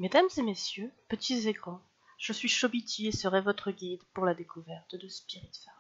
Mesdames et messieurs, petits et grands, je suis Chobiti et serai votre guide pour la découverte de Spiritfarer.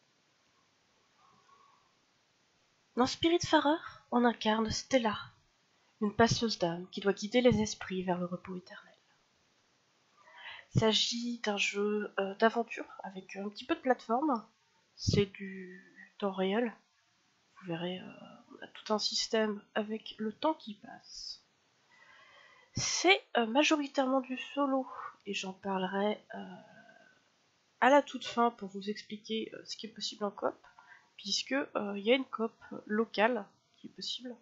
Dans Spiritfarer, on incarne Stella, une passeuse d'âme qui doit guider les esprits vers le repos éternel. Il s'agit d'un jeu d'aventure avec un petit peu de plateforme. C'est du temps réel. Vous verrez, on a tout un système avec le temps qui passe. C'est majoritairement du solo, et j'en parlerai à la toute fin pour vous expliquer ce qui est possible en coop, puisque y a une coop locale qui est possible.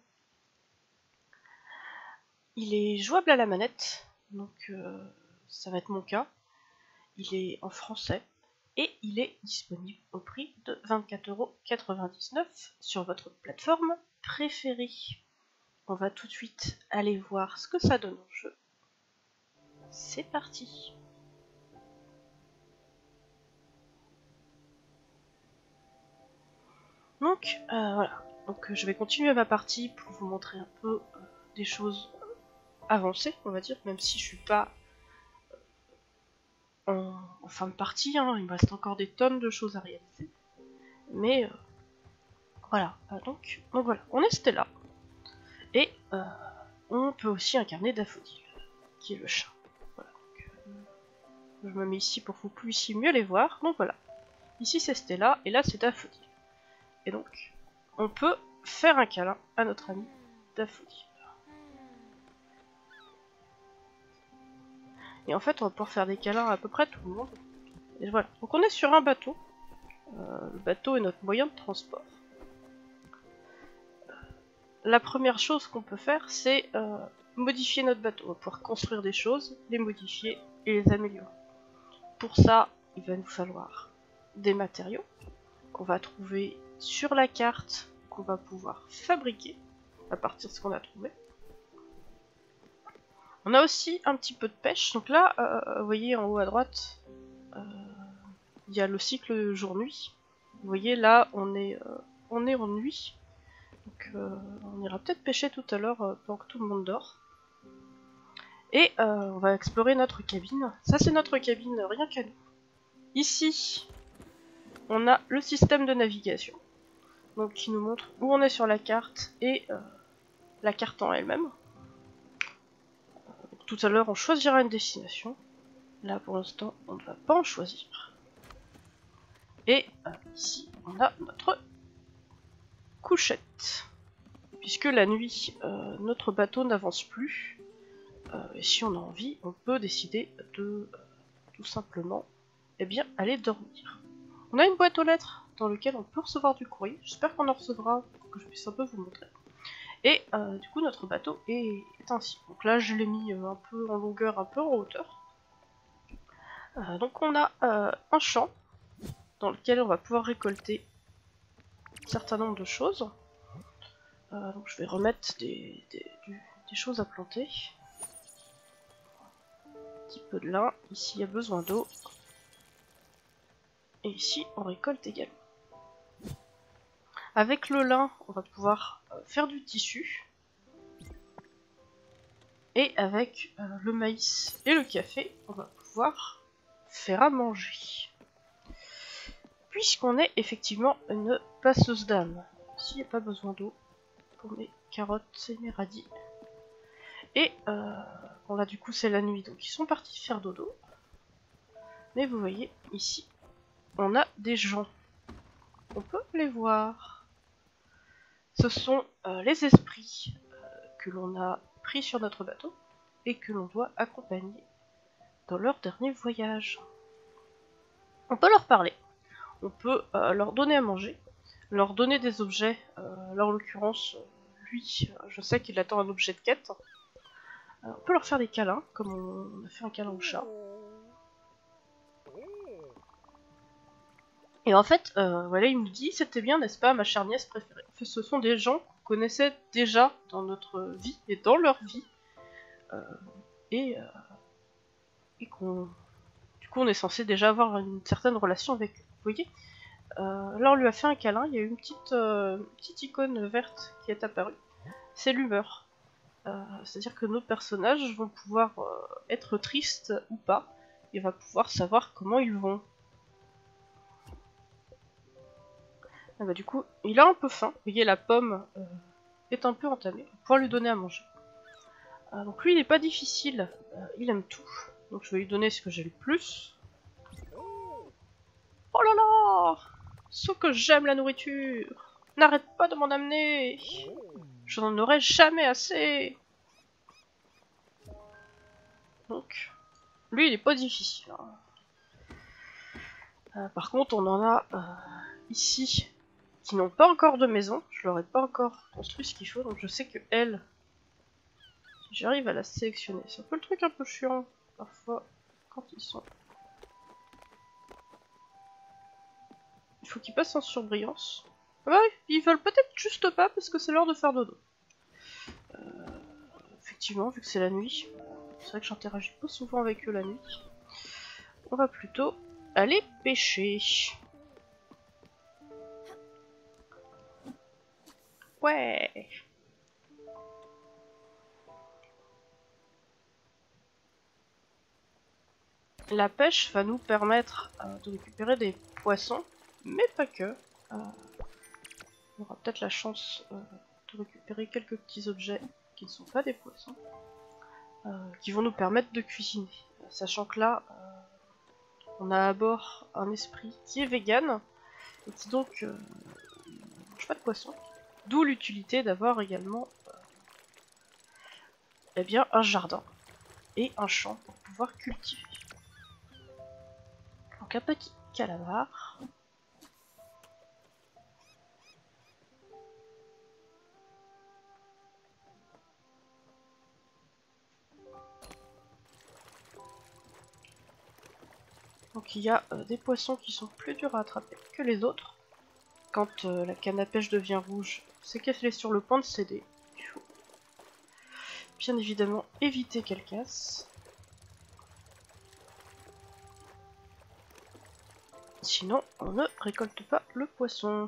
Il est jouable à la manette, donc ça va être mon cas. Il est en français et il est disponible au prix de 24,99 € sur votre plateforme préférée. On va tout de suite aller voir ce que ça donne au jeu. C'est parti. Donc voilà, je vais continuer ma partie pour vous montrer un peu des choses avancées, on va dire, même si je suis pas en fin de partie, hein, il me reste encore des tonnes de choses à réaliser. Mais voilà, donc voilà, on est Stella. Et on peut aussi incarner Daffodil, qui est le chat. Voilà, donc, je me mets ici pour que vous puissiez mieux les voir. Donc voilà, ici c'est Stella et là c'est Daffodil. Et donc, on peut faire un câlin à notre ami Daffodil. Et en fait, on va pouvoir faire des câlins à peu près tout le monde. Et voilà, donc on est sur un bateau. Le bateau est notre moyen de transport. La première chose qu'on peut faire, c'est modifier notre bateau. On va pouvoir construire des choses, les modifier et les améliorer. Pour ça, il va nous falloir des matériaux qu'on va trouver sur la carte, qu'on va pouvoir fabriquer à partir de ce qu'on a trouvé. On a aussi un petit peu de pêche. Donc là, vous voyez en haut à droite, il y a le cycle jour-nuit. Vous voyez là, on est en nuit. Donc on ira peut-être pêcher tout à l'heure pendant que tout le monde dort. Et on va explorer notre cabine. Ça c'est notre cabine, rien qu'à nous. Ici, on a le système de navigation. Donc qui nous montre où on est sur la carte et la carte en elle-même. Tout à l'heure on choisira une destination. Là pour l'instant on ne va pas en choisir. Et ici on a notre couchette. Puisque la nuit notre bateau n'avance plus. Et si on a envie, on peut décider de tout simplement aller dormir. On a une boîte aux lettres dans laquelle on peut recevoir du courrier. J'espère qu'on en recevra pour que je puisse un peu vous montrer. Et du coup notre bateau est ainsi. Donc là je l'ai mis un peu en longueur, un peu en hauteur. Donc on a un champ dans lequel on va pouvoir récolter un certain nombre de choses. Donc je vais remettre des choses à planter. Un petit peu de lin. Ici il y a besoin d'eau. Et ici on récolte également. Avec le lin, on va pouvoir faire du tissu. Et avec le maïs et le café, on va pouvoir faire à manger. Puisqu'on est effectivement une passeuse d'âme. Ici, il n'y a pas besoin d'eau pour mes carottes et mes radis. Et bon là du coup c'est la nuit, donc ils sont partis faire dodo. Mais vous voyez, ici, on a des gens. On peut les voir. Ce sont les esprits que l'on a pris sur notre bateau et que l'on doit accompagner dans leur dernier voyage. On peut leur parler, on peut leur donner à manger, leur donner des objets. Là en l'occurrence, lui, je sais qu'il attend un objet de quête. On peut leur faire des câlins, comme on a fait un câlin au chat. Et en fait, voilà, il nous dit, c'était bien, n'est-ce pas, ma chère nièce préférée. En fait, ce sont des gens qu'on connaissait déjà dans notre vie et dans leur vie. Et qu'on... Du coup, on est censé déjà avoir une certaine relation avec eux. Vous voyez, là, on lui a fait un câlin, il y a eu une petite icône verte qui est apparue. C'est l'humeur. C'est-à-dire que nos personnages vont pouvoir être tristes ou pas, et on va pouvoir savoir comment ils vont. Ah bah, du coup, il a un peu faim. Vous voyez, la pomme est un peu entamée. On va pouvoir lui donner à manger. Donc lui, il n'est pas difficile. Il aime tout. Donc je vais lui donner ce que j'ai le plus. Oh là là! Ce que j'aime la nourriture! N'arrête pas de m'en amener! Je n'en aurai jamais assez! Donc, lui, il est pas difficile. Par contre, on en a ici qui n'ont pas encore de maison. Je leur ai pas encore construit ce qu'il faut, donc je sais que elle, si j'arrive à la sélectionner, c'est un peu le truc un peu chiant parfois quand ils sont. Il faut qu'ils passent en surbrillance. Ouais, ils veulent peut-être juste pas parce que c'est l'heure de faire dodo. Effectivement, vu que c'est la nuit, c'est vrai que j'interagis pas souvent avec eux la nuit. On va plutôt aller pêcher. Ouais. La pêche va nous permettre de récupérer des poissons, mais pas que. On aura peut-être la chance de récupérer quelques petits objets qui ne sont pas des poissons, qui vont nous permettre de cuisiner. Sachant que là, on a à bord un esprit qui est vegan, et qui donc ne mange pas de poisson. D'où l'utilité d'avoir également eh bien, un jardin et un champ pour pouvoir cultiver. Donc un petit calamar. Donc il y a des poissons qui sont plus durs à attraper que les autres. Quand la canne à pêche devient rouge, c'est qu'elle est sur le point de céder. Il faut bien évidemment éviter qu'elle casse. Sinon, on ne récolte pas le poisson.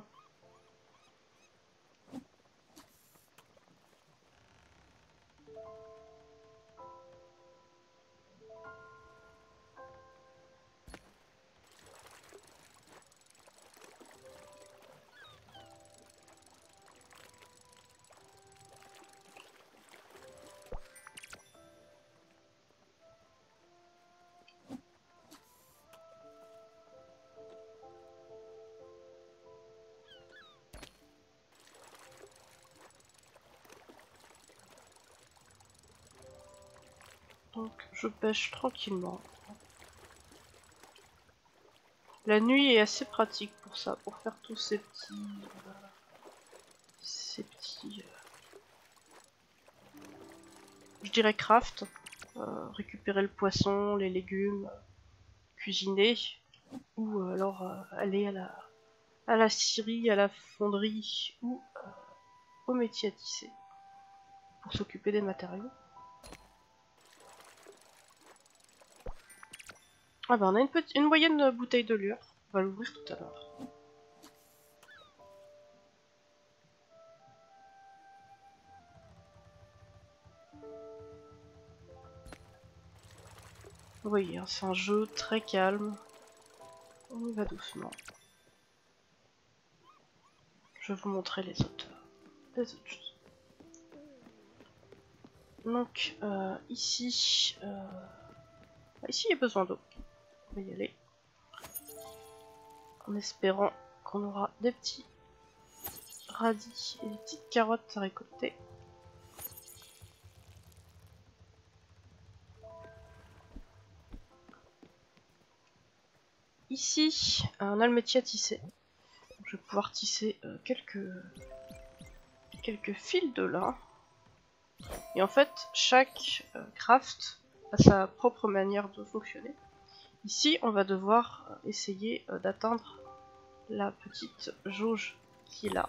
Donc je pêche tranquillement. La nuit est assez pratique pour ça, pour faire tous ces petits, je dirais craft, récupérer le poisson, les légumes, cuisiner, ou alors aller à la scierie, à la fonderie, ou au métier à tisser, pour s'occuper des matériaux. Ah bah on a une moyenne bouteille de lure, on va l'ouvrir tout à l'heure. Vous voyez, hein, c'est un jeu très calme, on y va doucement. Je vais vous montrer les autres choses. Donc ici, ici il y a besoin d'eau. On va y aller. En espérant qu'on aura des petits radis et des petites carottes à récolter. Ici, on a le métier à tisser. Donc, je vais pouvoir tisser quelques fils de lin. Et en fait, chaque craft a sa propre manière de fonctionner. Ici, on va devoir essayer d'atteindre la petite jauge qui est là.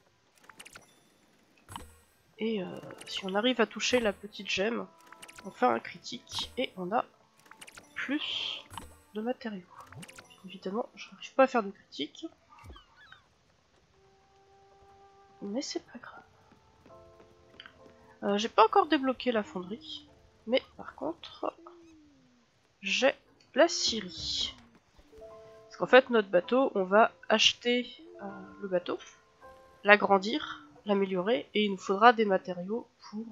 Et si on arrive à toucher la petite gemme, on fait un critique et on a plus de matériaux. Évidemment, je n'arrive pas à faire de critique. Mais c'est pas grave. J'ai pas encore débloqué la fonderie, mais par contre, j'ai la scierie. Parce qu'en fait, notre bateau, on va acheter le bateau, l'agrandir, l'améliorer, et il nous faudra des matériaux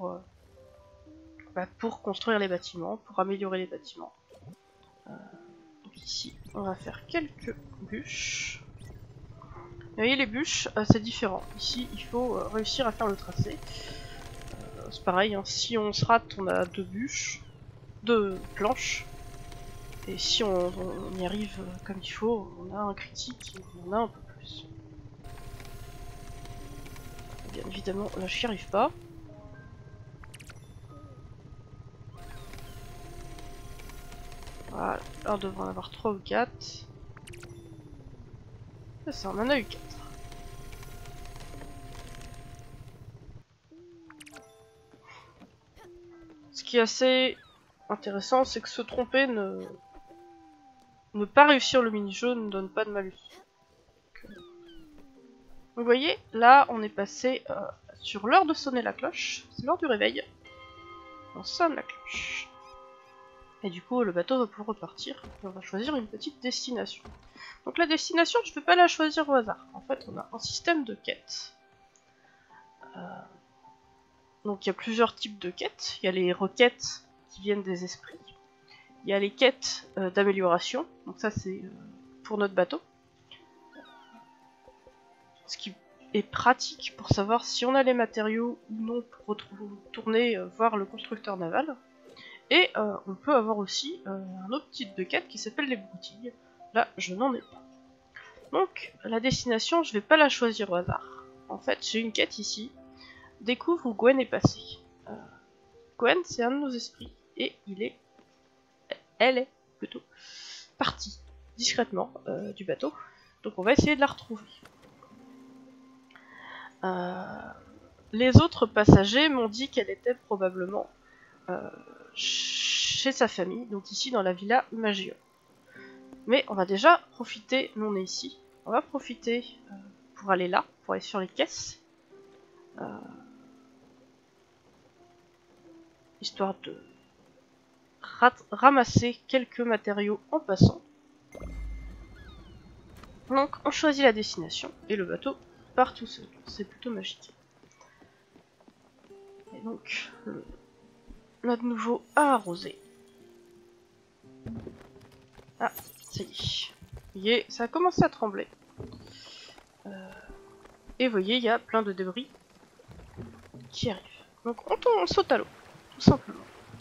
pour construire les bâtiments, pour améliorer les bâtiments. Donc ici, on va faire quelques bûches. Vous voyez, les bûches, c'est différent. Ici, il faut réussir à faire le tracé. C'est pareil, hein, si on se rate, on a 2 bûches, 2 planches. Et si on y arrive comme il faut, on a un critique, on a un peu plus. Bien évidemment, là je n'y arrive pas. Voilà, là on devrait en avoir 3 ou 4. C'est ça, on en a eu 4. Ce qui est assez intéressant, c'est que se tromper ne pas réussir le mini-jeu ne donne pas de malus. Vous voyez, là on est passé sur l'heure de sonner la cloche, c'est l'heure du réveil. On sonne la cloche. Et du coup le bateau va pouvoir repartir, et on va choisir une petite destination. Donc la destination, je ne vais pas la choisir au hasard. En fait, on a un système de quêtes. Donc il y a plusieurs types de quêtes. Il y a les requêtes qui viennent des esprits. Il y a les quêtes d'amélioration. Donc ça c'est pour notre bateau. Ce qui est pratique pour savoir si on a les matériaux ou non pour retourner voir le constructeur naval. Et on peut avoir aussi un autre type de quête qui s'appelle les broutilles. Là, je n'en ai pas. Donc, la destination, je vais pas la choisir au hasard. En fait, j'ai une quête ici. Découvre où Gwen est passée. Gwen, c'est un de nos esprits. Et elle est plutôt partie discrètement du bateau. Donc on va essayer de la retrouver. Les autres passagers m'ont dit qu'elle était probablement chez sa famille, donc ici dans la villa Magion. Mais on va déjà profiter, nous on est ici, on va profiter pour aller là, pour aller sur les caisses. Histoire de ramasser quelques matériaux en passant. Donc on choisit la destination et le bateau part tout seul, c'est plutôt magique. Et donc on a de nouveau à arroser. Ah, ça y est, ça a commencé à trembler. Et vous voyez, il y a plein de débris qui arrivent. Donc on saute à l'eau, tout simplement.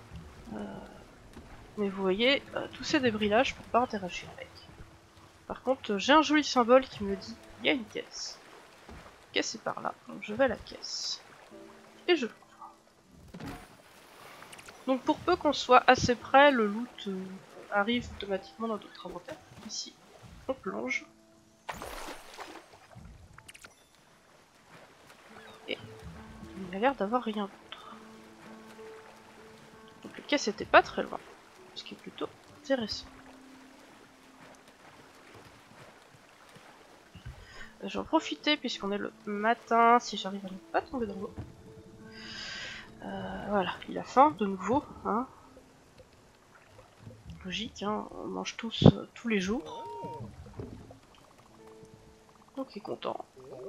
Mais vous voyez, tous ces débris-là, je peux pas interagir avec. Par contre, j'ai un joli symbole qui me dit il y a une caisse. La caisse est par là, donc je vais à la caisse. Et je l'ouvre. Donc pour peu qu'on soit assez près, le loot arrive automatiquement dans notre inventaire. Ici, on plonge. Et il a l'air d'avoir rien d'autre. Donc la caisse était pas très loin, ce qui est plutôt intéressant. J'en profiter puisqu'on est le matin, si j'arrive à ne pas tomber dans l'eau. Voilà, il a faim de nouveau, hein. Logique, hein, on mange tous tous les jours. Donc il est content.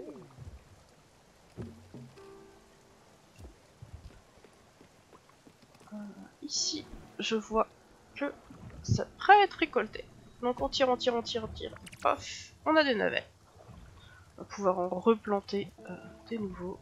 Ici, je vois que ça prête à être récolté. Donc on tire, on tire, on tire, on tire. Paf, on a des navets. On va pouvoir en replanter des nouveaux.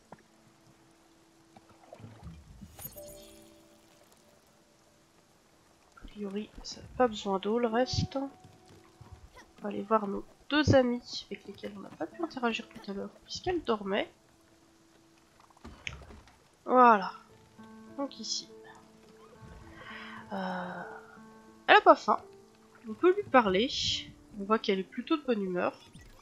A priori, ça n'a pas besoin d'eau le reste. On va aller voir nos 2 amis avec lesquels on n'a pas pu interagir tout à l'heure puisqu'elles dormaient. Voilà. Donc ici. Elle a pas faim. On peut lui parler. On voit qu'elle est plutôt de bonne humeur.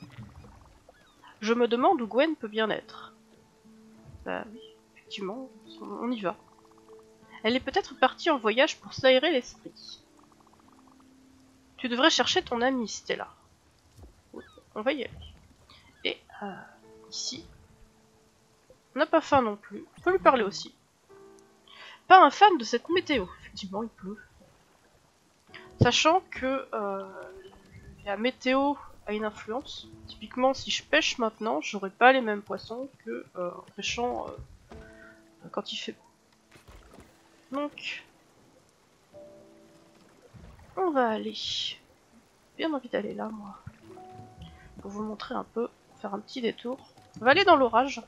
Je me demande où Gwen peut bien être. Bah oui, effectivement, on y va. Elle est peut-être partie en voyage pour s'aérer l'esprit. Tu devrais chercher ton amie, Stella. Oui, on va y aller. Et ici, on n'a pas faim non plus. On peut lui parler aussi. pas un fan de cette météo. Effectivement, il pleut. Sachant que la météo a une influence. Typiquement, si je pêche maintenant, j'aurai pas les mêmes poissons que en pêchant quand il fait beau. Donc, on va aller. Bien envie d'aller là, moi. Pour vous montrer un peu, faire un petit détour. On va aller dans l'orage.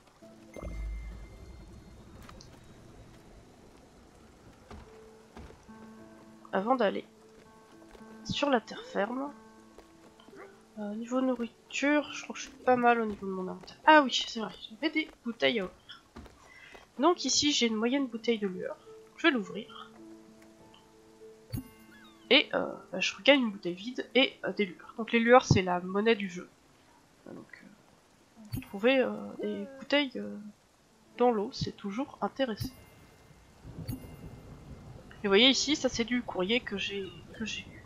Avant d'aller sur la terre ferme. Niveau nourriture, je crois que je suis pas mal au niveau de mon inventaire. Ah oui, c'est vrai, j'avais des bouteilles à ouvrir. Donc ici, j'ai une moyenne bouteille de lueur. Je vais l'ouvrir. Et je regagne une bouteille vide et des lueurs. Donc les lueurs, c'est la monnaie du jeu. Donc trouver des bouteilles dans l'eau, c'est toujours intéressant. Et vous voyez ici, ça c'est du courrier que j'ai eu.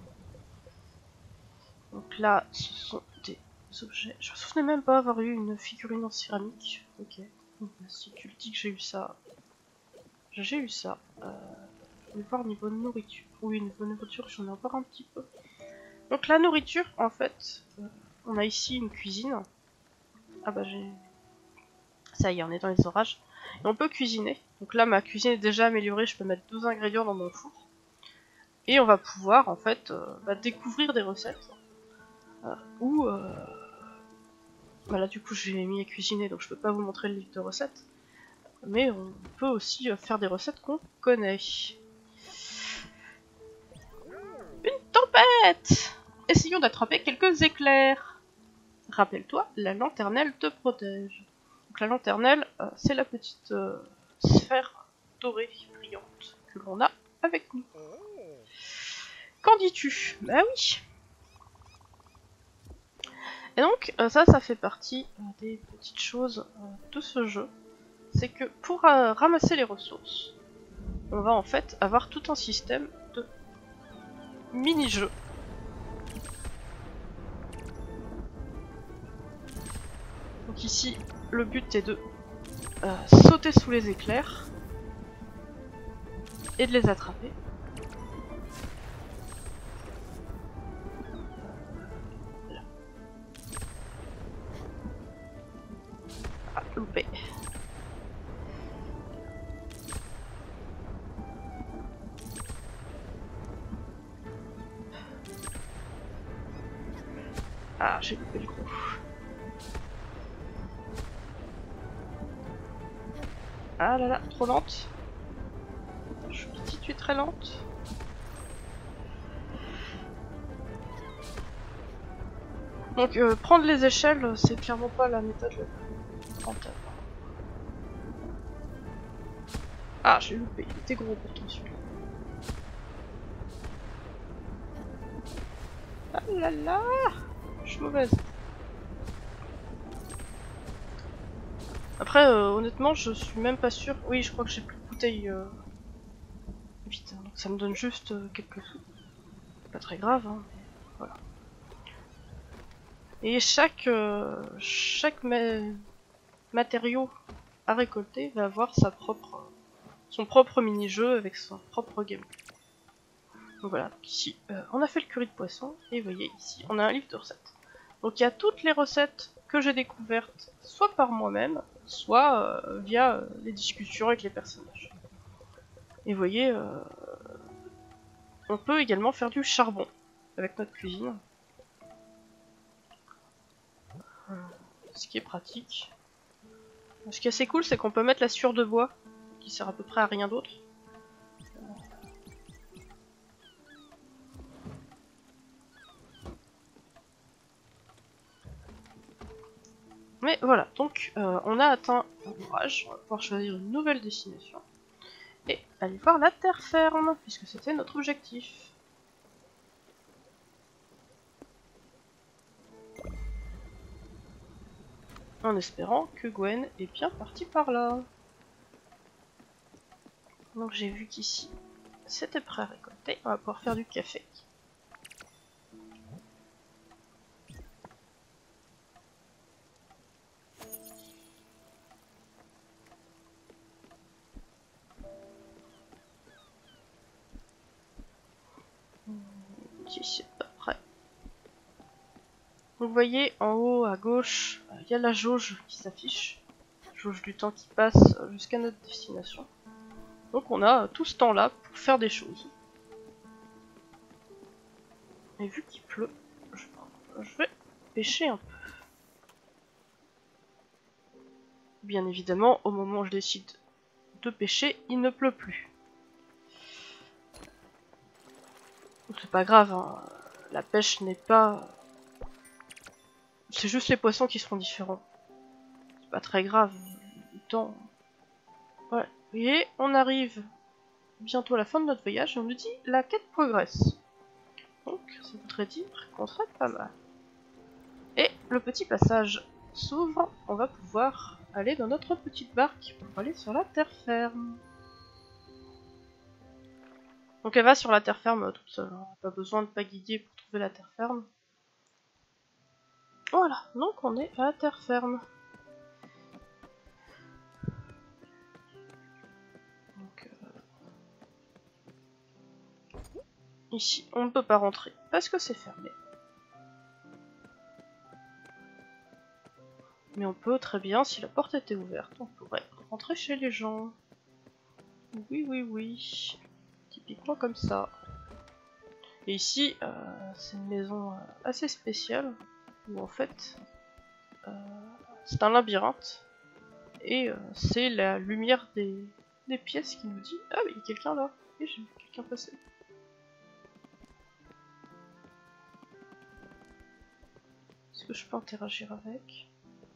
Donc là, ce sont des objets. Je me souvenais même pas avoir eu une figurine en céramique. Ok. Si tu le dis que j'ai eu ça. J'ai eu ça. Je vais voir niveau nourriture. Oui, niveau nourriture, j'en ai encore un petit peu. Donc la nourriture, en fait, on a ici une cuisine. Ah bah j'ai... Ça y est, on est dans les orages. Et on peut cuisiner. Donc là, ma cuisine est déjà améliorée, je peux mettre 12 ingrédients dans mon four. Et on va pouvoir, en fait, découvrir des recettes. Ou... Voilà, du coup, j'ai mis à cuisiner, donc je peux pas vous montrer le livre de recettes. Mais on peut aussi faire des recettes qu'on connaît. Une tempête! Essayons d'attraper quelques éclairs. Rappelle-toi, la lanternelle te protège. Donc la lanternelle, c'est la petite sphère dorée brillante que l'on a avec nous. Qu'en dis-tu? Bah oui. Et donc ça fait partie des petites choses de ce jeu. C'est que pour ramasser les ressources, on va en fait avoir tout un système de mini-jeux. Donc ici, le but est de sauter sous les éclairs et de les attraper. Là. Ah, loupé. Ah, j'ai loupé le coup. Ah là là, trop lente. Je suis petite, tu es très lente. Donc prendre les échelles, c'est clairement pas la méthode la plus rentable. Ah, j'ai loupé, il était gros pourtant celui-là. Ah là là, je suis mauvaise. Après, honnêtement, je suis même pas sûre. Oui, je crois que j'ai plus de bouteilles vite, hein, donc ça me donne juste quelques sous. Pas très grave, hein, mais voilà. Et chaque matériau à récolter va avoir son propre mini-jeu avec son propre gameplay. Donc voilà, donc ici on a fait le curry de poisson, et vous voyez ici on a un livre de recettes. Donc il y a toutes les recettes que j'ai découvertes, soit par moi-même, soit via les discussions avec les personnages. Et vous voyez, on peut également faire du charbon avec notre cuisine. Ce qui est pratique. Ce qui est assez cool, c'est qu'on peut mettre la sciure de bois, qui sert à peu près à rien d'autre. Mais voilà, donc on a atteint l'orage, on va pouvoir choisir une nouvelle destination. Et aller voir la terre ferme, puisque c'était notre objectif. En espérant que Gwen est bien partie par là. Donc j'ai vu qu'ici, c'était prêt à récolter, on va pouvoir faire du café. qui est ici après. Vous voyez en haut à gauche, il y a la jauge qui s'affiche. Jauge du temps qui passe jusqu'à notre destination. Donc on a tout ce temps-là pour faire des choses. Et vu qu'il pleut, je vais pêcher un peu. Bien évidemment, au moment où je décide de pêcher, il ne pleut plus. C'est pas grave, hein. La pêche n'est pas... C'est juste les poissons qui seront différents. C'est pas très grave. Le temps... Ouais. Vous voyez, on arrive bientôt à la fin de notre voyage et on nous dit la quête progresse. Donc, ça voudrait dire qu'on serait pas mal. Et le petit passage s'ouvre, on va pouvoir aller dans notre petite barque pour aller sur la terre ferme. Donc elle va sur la terre ferme toute seule, hein. Pas besoin de pas guider pour trouver la terre ferme. Voilà, donc on est à la terre ferme. Donc, ici, on ne peut pas rentrer parce que c'est fermé. Mais on peut très bien, si la porte était ouverte, on pourrait rentrer chez les gens. Oui, oui, oui. Typiquement comme ça. Et ici, c'est une maison assez spéciale, où en fait, c'est un labyrinthe. Et c'est la lumière des pièces qui nous dit « Ah, mais il y a quelqu'un là !» Et j'ai vu quelqu'un passer. Est-ce que je peux interagir avec?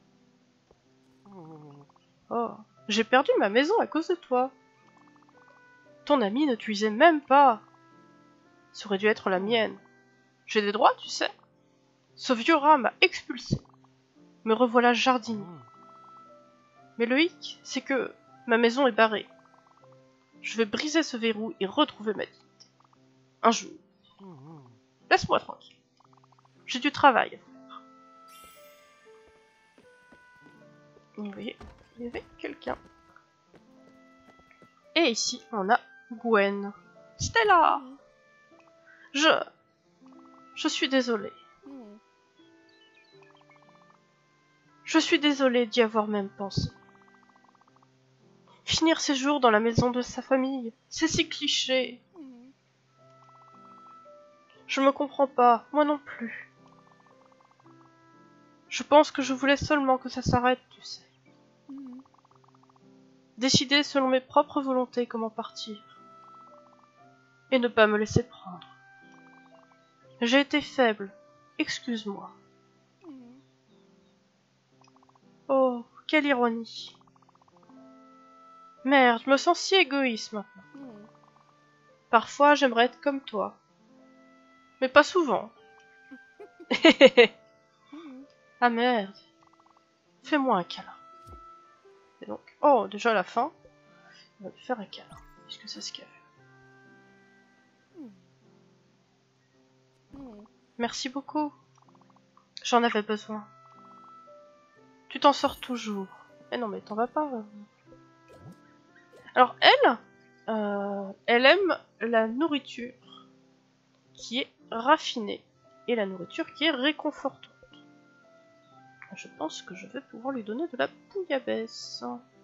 Oh, j'ai perdu ma maison à cause de toi. Ton ami ne t'usait même pas. Ça aurait dû être la mienne. J'ai des droits, tu sais. Ce vieux rat m'a expulsé. Me revoilà jardinier. Mais le hic, c'est que ma maison est barrée. Je vais briser ce verrou et retrouver ma dignité. Un jour. Laisse-moi tranquille. J'ai du travail. Vous voyez, il y avait quelqu'un. Et ici, on a Gwen. Stella! Je suis désolée. Je suis désolée d'y avoir même pensé. Finir ses jours dans la maison de sa famille, c'est si cliché. Je me comprends pas, moi non plus. Je pense que je voulais seulement que ça s'arrête, tu sais. Décider selon mes propres volontés comment partir. Et ne pas me laisser prendre. J'ai été faible, excuse-moi. Oh, quelle ironie. Merde, je me sens si égoïste maintenant. Parfois, j'aimerais être comme toi. Mais pas souvent. Ah merde. Fais-moi un câlin. Et donc, oh, déjà à la fin, on va lui faire un câlin. Puisque c'est ce qu'elle veut. Merci beaucoup. J'en avais besoin. Tu t'en sors toujours. Mais non, mais t'en vas pas. Alors elle aime la nourriture qui est raffinée et la nourriture qui est réconfortante. Je pense que je vais pouvoir lui donner de la bouillabaisse.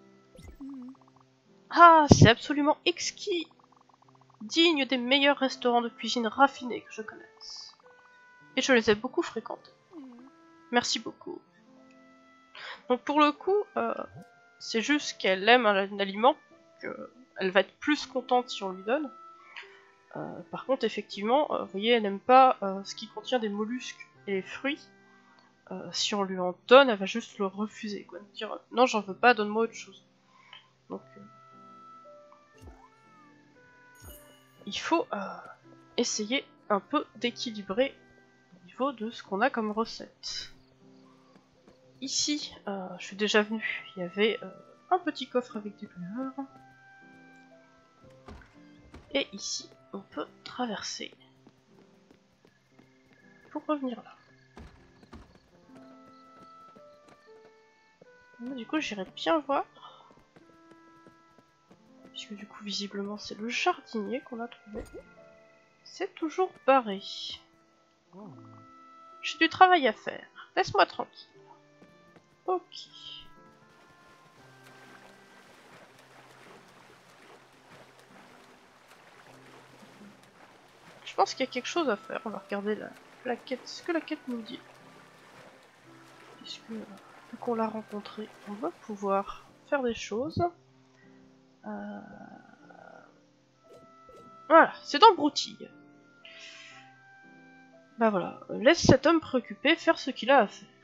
Ah, c'est absolument exquis, digne des meilleurs restaurants de cuisine raffinée que je connaisse. Et je les ai beaucoup fréquentés. Merci beaucoup. Donc pour le coup, c'est juste qu'elle aime un aliment, qu'elle va être plus contente si on lui donne. Par contre, effectivement, vous voyez, elle n'aime pas ce qui contient des mollusques et les fruits. Si on lui en donne, elle va juste le refuser, quoi. Dire non, j'en veux pas, donne-moi autre chose. Donc, il faut essayer un peu d'équilibrer au niveau de ce qu'on a comme recette. Ici, je suis déjà venue, il y avait un petit coffre avec des fleurs. Et ici, on peut traverser pour revenir là. Du coup, j'irai bien voir. Puisque du coup, visiblement, c'est le jardinier qu'on a trouvé. C'est toujours barré. J'ai du travail à faire. Laisse-moi tranquille. Ok. Je pense qu'il y a quelque chose à faire. On va regarder la quête, ce que la quête nous dit. Puisque, vu qu'on l'a rencontré, on va pouvoir faire des choses. Voilà, c'est dans Broutille. Bah voilà, laisse cet homme préoccupé faire ce qu'il a à faire.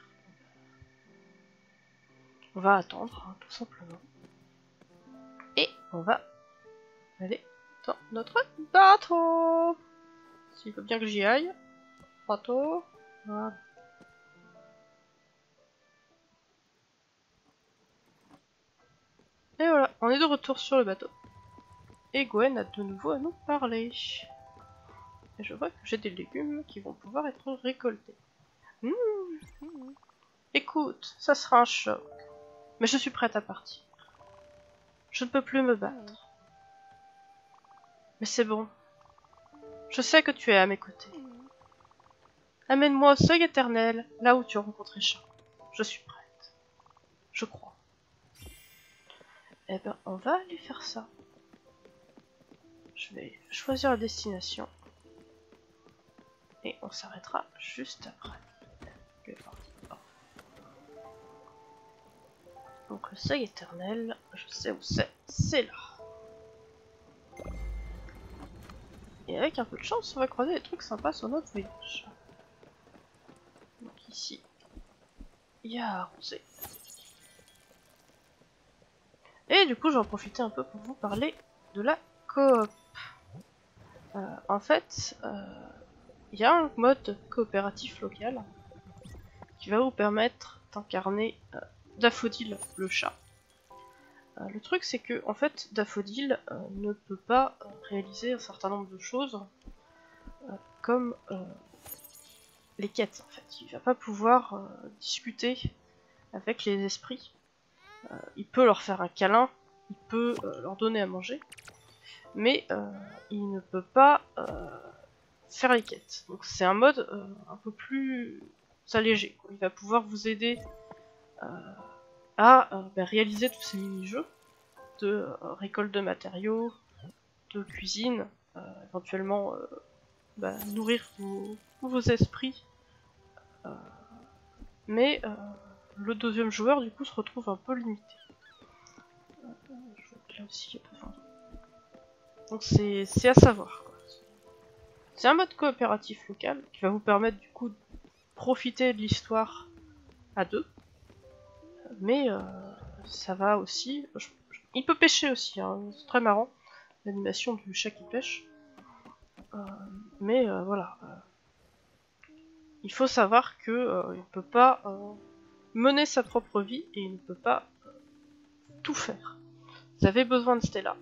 On va attendre, hein, tout simplement. Et on va aller dans notre bateau. S'il veut bien que j'y aille. Bateau. Voilà. Et voilà, on est de retour sur le bateau. Et Gwen a de nouveau à nous parler. Et je vois que j'ai des légumes qui vont pouvoir être récoltés. Écoute, ça sera un choc. Mais je suis prête à partir. Je ne peux plus me battre. Mais c'est bon. Je sais que tu es à mes côtés. Amène-moi au seuil éternel, là où tu as rencontré Charles. Je suis prête. Je crois. Eh ben, on va aller faire ça. Je vais choisir la destination. Et on s'arrêtera juste après. Donc le seuil éternel, je sais où c'est là. Et avec un peu de chance, on va croiser des trucs sympas sur notre voyage. Donc ici, il y a arrosé. Et du coup, je vais en profiter un peu pour vous parler de la coop. En fait, il y a un mode coopératif local qui va vous permettre d'incarner Daffodil le chat. Le truc c'est que en fait Daffodil ne peut pas réaliser un certain nombre de choses comme les quêtes en fait. Il va pas pouvoir discuter avec les esprits. Il peut leur faire un câlin, il peut leur donner à manger, mais il ne peut pas faire les quêtes. Donc c'est un mode un peu plus allégé. Il va pouvoir vous aider à réaliser tous ces mini-jeux de récolte de matériaux, de cuisine, éventuellement nourrir vos esprits. Mais le deuxième joueur du coup se retrouve un peu limité. Je vois que là aussi il y a besoin d'eau. Donc c'est à savoir. C'est un mode coopératif local qui va vous permettre du coup de profiter de l'histoire à deux. Mais ça va aussi... Il peut pêcher aussi, hein. C'est très marrant, l'animation du chat qui pêche. Mais voilà. Il faut savoir que il ne peut pas mener sa propre vie et il ne peut pas tout faire. Vous avez besoin de Stella.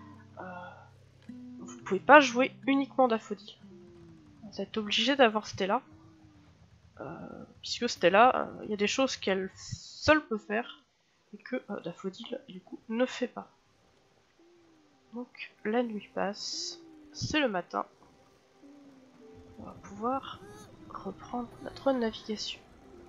Vous pouvez pas jouer uniquement Daffodil. Vous êtes obligé d'avoir Stella. Puisque Stella, il y a des choses qu'elle seule peut faire et que Daffodil du coup ne fait pas. Donc la nuit passe, c'est le matin. On va pouvoir reprendre notre navigation.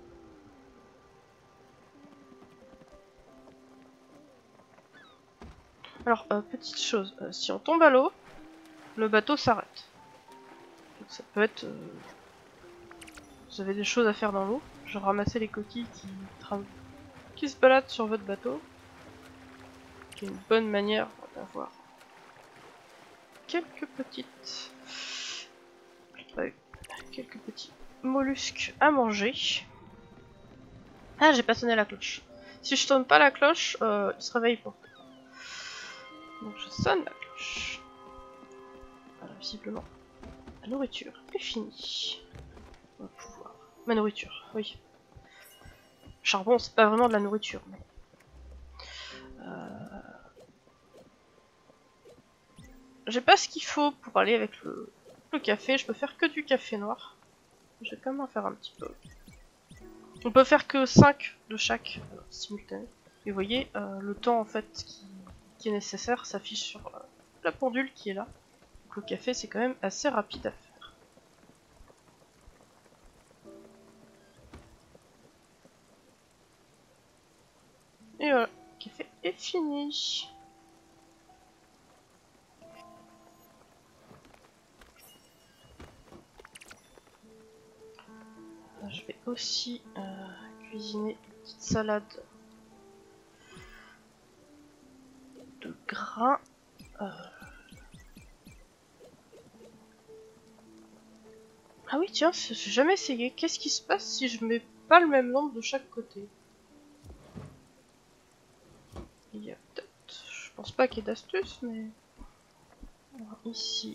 Alors petite chose, si on tombe à l'eau, le bateau s'arrête. Donc ça peut être... vous avez des choses à faire dans l'eau, genre ramasser les coquilles qui se baladent sur votre bateau. Qui est une bonne manière d'avoir quelques petits mollusques à manger. Ah, j'ai pas sonné la cloche. Si je sonne pas la cloche, il se réveille pas. Donc je sonne la cloche. Voilà, visiblement, la nourriture est finie. On va pouvoir... Ma nourriture, oui. Charbon, c'est pas vraiment de la nourriture, mais... J'ai pas ce qu'il faut pour aller avec le café, je peux faire que du café noir. Je vais quand même en faire un petit peu. On peut faire que 5 de chaque simultané. Et vous voyez, le temps en fait qui est nécessaire s'affiche sur la pendule qui est là. Donc le café c'est quand même assez rapide à faire. est fini. Je vais aussi cuisiner une petite salade de grains. Ah oui, tiens, j'ai jamais essayé. Qu'est-ce qui se passe si je mets pas le même nombre de chaque côté? Il y a peut-être... Je pense pas qu'il y ait d'astuce, mais... Alors, ici...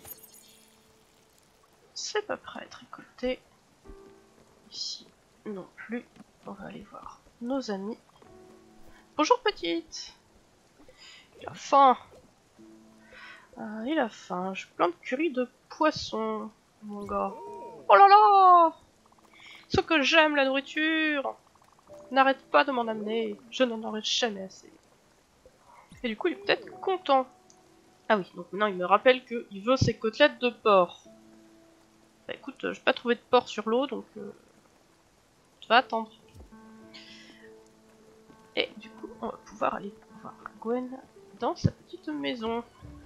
C'est pas prêt à être récolté. Ici, non plus. On va aller voir nos amis. Bonjour petite! Il a faim! Ah, il a faim. Je plante curry de poisson, mon gars. Oh là là! Ce que j'aime la nourriture! N'arrête pas de m'en amener. Je n'en aurai jamais assez. Et du coup, il est peut-être content. Ah oui, donc maintenant il me rappelle qu'il veut ses côtelettes de porc. Bah écoute, j'ai pas trouvé de porc sur l'eau, donc tu vas attendre. Et du coup, on va pouvoir aller voir Gwen dans sa petite maison.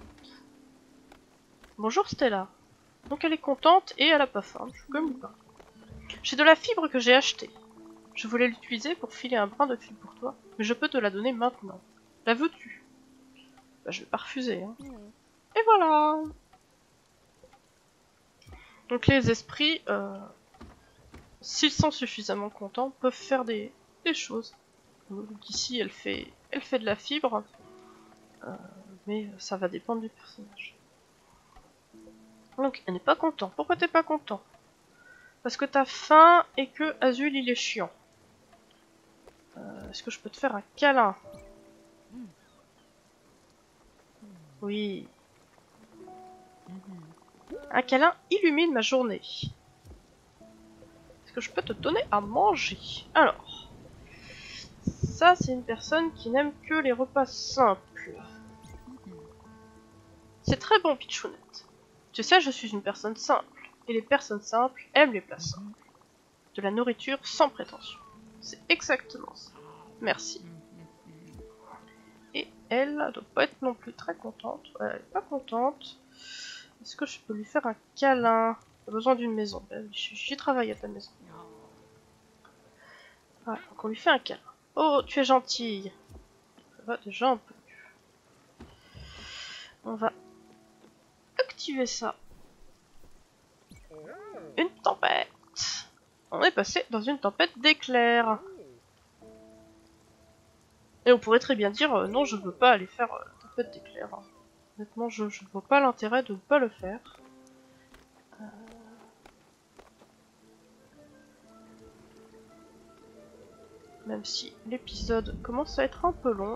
Bonjour Stella. Donc elle est contente et elle a pas faim, je suis comme pas. J'ai de la fibre que j'ai achetée. Je voulais l'utiliser pour filer un brin de fil pour toi, mais je peux te la donner maintenant. La veux-tu? Bah je vais pas refuser, hein. Et voilà. Donc les esprits, s'ils sont suffisamment contents, peuvent faire des choses. Donc ici elle fait de la fibre, mais ça va dépendre du personnage. Donc elle n'est pas content. Pourquoi t'es pas content? Parce que t'as faim et que Azul il est chiant. Est-ce que je peux te faire un câlin? Oui. Un câlin illumine ma journée. Est-ce que je peux te donner à manger? Alors. Ça, c'est une personne qui n'aime que les repas simples. C'est très bon, Pichounette. Tu sais, je suis une personne simple. Et les personnes simples aiment les plats simples. De la nourriture sans prétention. C'est exactement ça. Merci. Et elle ne doit pas être non plus très contente. Elle n'est pas contente. Est-ce que je peux lui faire un câlin? T'as besoin d'une maison. J'y travaille à ta maison. Voilà, donc on lui fait un câlin. Oh, tu es gentille. Ça va déjà un peu mieux. On va activer ça. Une tempête. On est passé dans une tempête d'éclairs. Et on pourrait très bien dire non, je veux pas aller faire la tempête d'éclairs. Honnêtement, je ne vois pas l'intérêt de ne pas le faire. Même si l'épisode commence à être un peu long.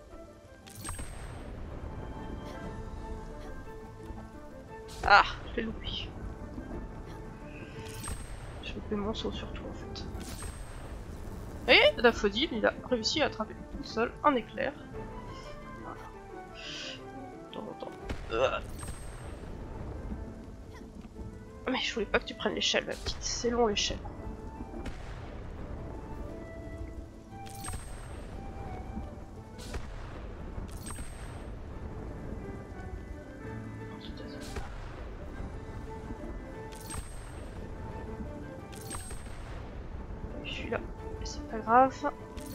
Ah, je l'ai loupé. J'ai loupé mon saut surtout en fait. Et Daffodil, il a réussi à attraper tout seul un éclair. Voilà. Mais je voulais pas que tu prennes l'échelle, ma petite. C'est long l'échelle. Je suis là. C'est pas grave. Je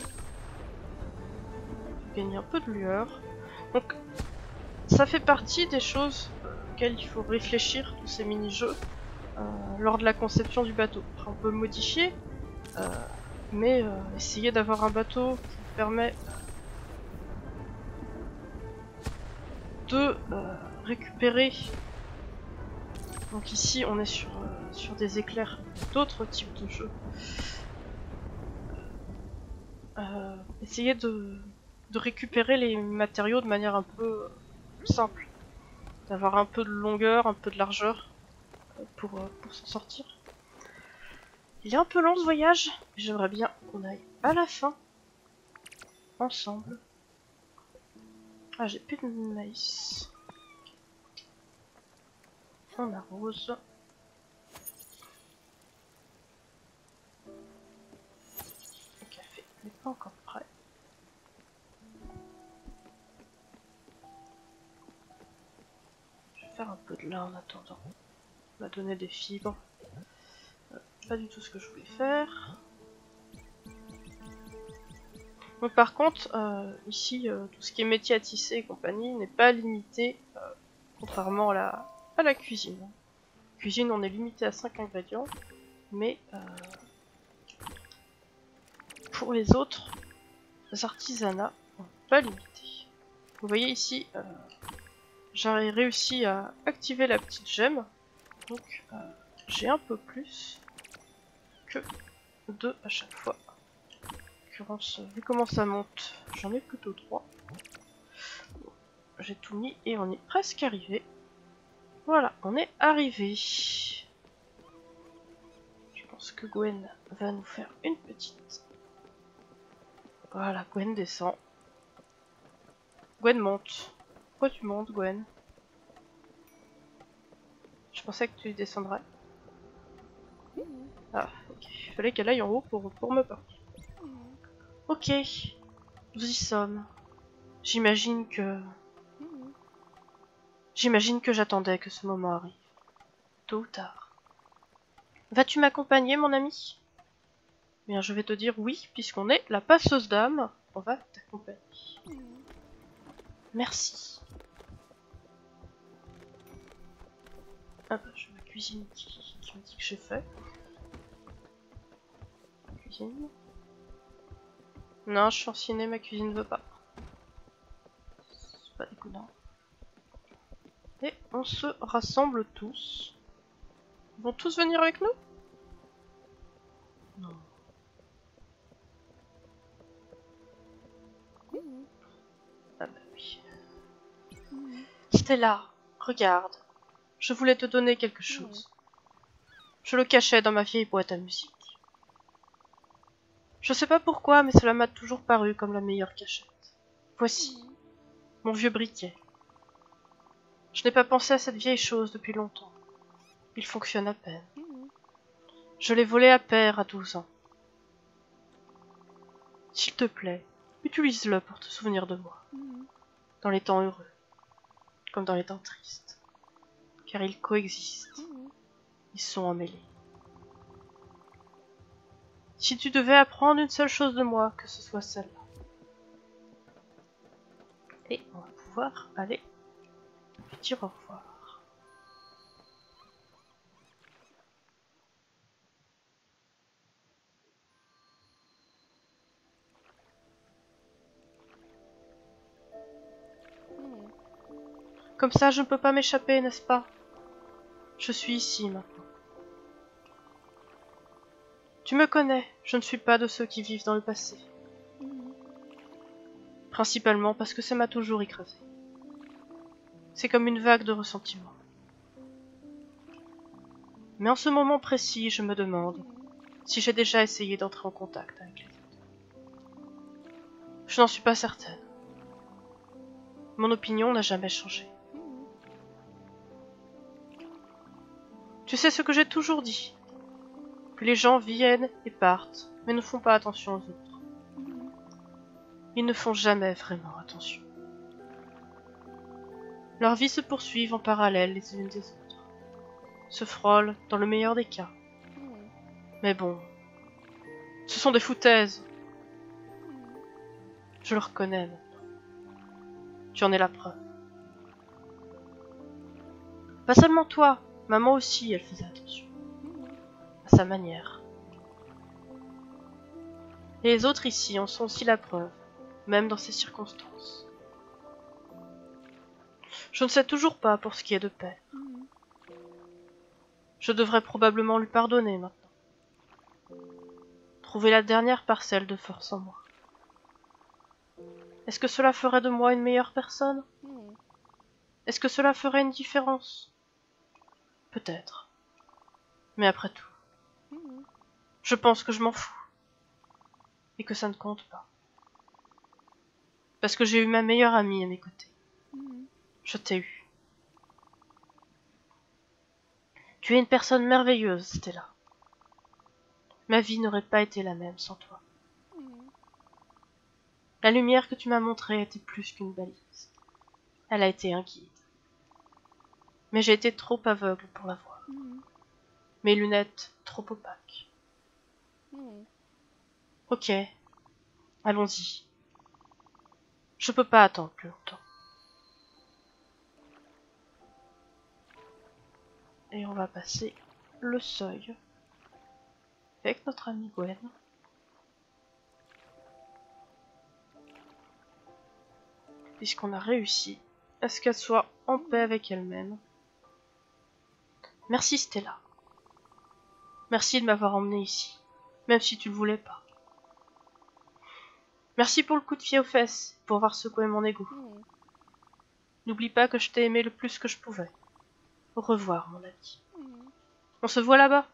vais gagner un peu de lueur. Donc, ça fait partie des choses auxquelles il faut réfléchir, tous ces mini-jeux, lors de la conception du bateau. Après, on peut modifier, mais essayer d'avoir un bateau qui permet de récupérer. Donc ici, on est sur des éclairs d'autres types de jeux. Essayer de récupérer les matériaux de manière un peu simple. D'avoir un peu de longueur, un peu de largeur pour s'en sortir. Il est un peu long ce voyage. J'aimerais bien qu'on aille à la fin ensemble. Ah, j'ai plus de maïs. On arrose. Le café n'est pas encore prêt. peu de lin en attendant. On va donner des fibres. Pas du tout ce que je voulais faire. Donc par contre, ici, tout ce qui est métier à tisser et compagnie n'est pas limité, contrairement à la cuisine. Cuisine, on est limité à 5 ingrédients, mais pour les autres artisanats, on n'est pas limité. Vous voyez ici, j'ai réussi à activer la petite gemme, donc j'ai un peu plus que 2 à chaque fois. En l'occurrence, vu comment ça monte, j'en ai plutôt 3. Bon, j'ai tout mis et on est presque arrivé. Voilà, on est arrivé. Je pense que Gwen va nous faire une petite. Voilà, Gwen descend. Gwen monte. Pourquoi tu montes, Gwen? Je pensais que tu descendrais. Ah, ok. Il fallait qu'elle aille en haut pour me parler. Ok, nous y sommes. J'imagine que j'attendais que ce moment arrive. Tôt ou tard. Vas-tu m'accompagner, mon ami? Bien, je vais te dire oui, puisqu'on est la passeuse d'âme. On va t'accompagner. Merci. Ah bah, j'ai ma cuisine qui me dit que j'ai fait. Cuisine. Non, je suis en ciné, ma cuisine ne veut pas. C'est pas déconnant. Et on se rassemble tous. Ils vont tous venir avec nous? Non. Ah bah oui. Stella, regarde. Je voulais te donner quelque chose. Je le cachais dans ma vieille boîte à musique. Je sais pas pourquoi, mais cela m'a toujours paru comme la meilleure cachette. Voici, mon vieux briquet. Je n'ai pas pensé à cette vieille chose depuis longtemps. Il fonctionne à peine. Je l'ai volé à père à 12 ans. S'il te plaît, utilise-le pour te souvenir de moi. Dans les temps heureux, comme dans les temps tristes. Car ils coexistent. Ils sont emmêlés. Si tu devais apprendre une seule chose de moi, que ce soit celle-là. Et on va pouvoir aller lui dire au revoir. Comme ça, je ne peux pas m'échapper, n'est-ce pas? Je suis ici maintenant. Tu me connais, je ne suis pas de ceux qui vivent dans le passé. Principalement parce que ça m'a toujours écrasé. C'est comme une vague de ressentiment. Mais en ce moment précis, je me demande si j'ai déjà essayé d'entrer en contact avec les autres. Je n'en suis pas certaine. Mon opinion n'a jamais changé. Tu sais ce que j'ai toujours dit, que les gens viennent et partent, mais ne font pas attention aux autres. Ils ne font jamais vraiment attention. Leurs vies se poursuivent en parallèle les unes des autres, se frôlent dans le meilleur des cas. Mais bon, ce sont des foutaises. Je le reconnais maintenant. Tu en es la preuve. Pas seulement toi, maman aussi, elle faisait attention. À sa manière. Et les autres ici en sont aussi la preuve, même dans ces circonstances. Je ne sais toujours pas pour ce qui est de père. Je devrais probablement lui pardonner maintenant. Trouver la dernière parcelle de force en moi. Est-ce que cela ferait de moi une meilleure personne? Est-ce que cela ferait une différence? Peut-être. Mais après tout, je pense que je m'en fous. Et que ça ne compte pas. Parce que j'ai eu ma meilleure amie à mes côtés. Je t'ai eu. Tu es une personne merveilleuse, Stella. Ma vie n'aurait pas été la même sans toi. La lumière que tu m'as montrée était plus qu'une balise. Elle a été un guide. Mais j'ai été trop aveugle pour la voir. Mes lunettes trop opaques. Ok, allons-y. Je peux pas attendre plus longtemps. Et on va passer le seuil avec notre amie Gwen. Puisqu'on a réussi à ce qu'elle soit en paix avec elle-même. Merci Stella. Merci de m'avoir emmené ici, même si tu le voulais pas. Merci pour le coup de pied aux fesses, pour avoir secoué mon ego. N'oublie pas que je t'ai aimé le plus que je pouvais. Au revoir, mon ami. On se voit là-bas.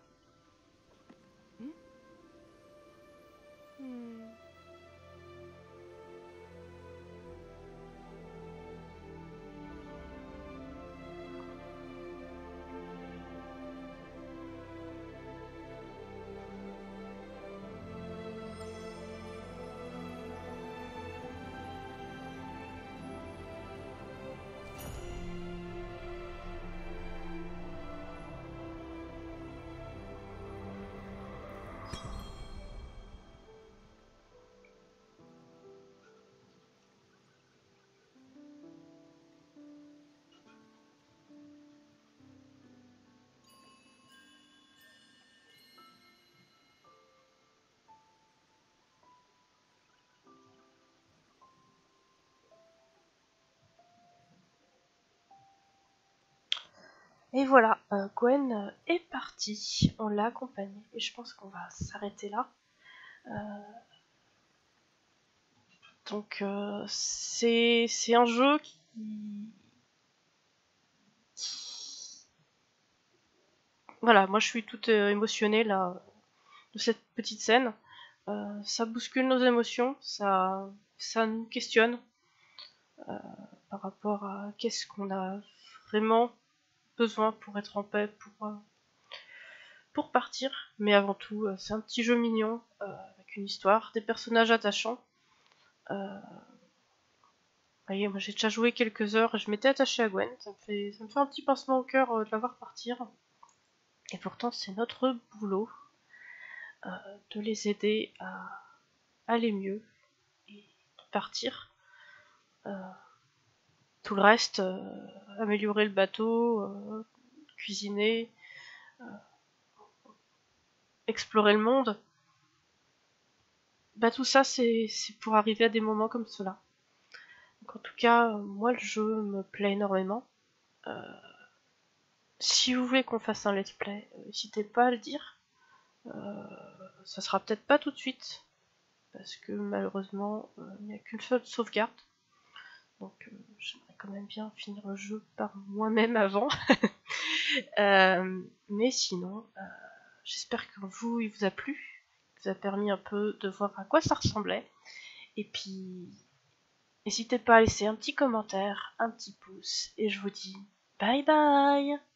Et voilà, Gwen est partie. On l'a accompagnée. Et je pense qu'on va s'arrêter là. Donc c'est un jeu qui... Voilà, moi je suis toute émotionnée là de cette petite scène. Ça bouscule nos émotions, ça nous questionne par rapport à qu'est-ce qu'on a vraiment besoin pour être en paix, pour partir. Mais avant tout, c'est un petit jeu mignon avec une histoire, des personnages attachants. Voyez, moi j'ai déjà joué quelques heures et je m'étais attachée à Gwen. Ça me fait un petit pincement au cœur de la voir partir. Et pourtant, c'est notre boulot de les aider à aller mieux et de partir. Tout le reste, améliorer le bateau, cuisiner, explorer le monde, bah tout ça c'est pour arriver à des moments comme cela. Donc en tout cas, moi le jeu me plaît énormément. Si vous voulez qu'on fasse un let's play, n'hésitez pas à le dire. Ça sera peut-être pas tout de suite, parce que malheureusement il n'y a qu'une seule sauvegarde. Donc j'aimerais quand même bien finir le jeu par moi-même avant. Mais sinon, j'espère que il vous a plu, il vous a permis un peu de voir à quoi ça ressemblait. Et puis, n'hésitez pas à laisser un petit commentaire, un petit pouce, et je vous dis bye bye!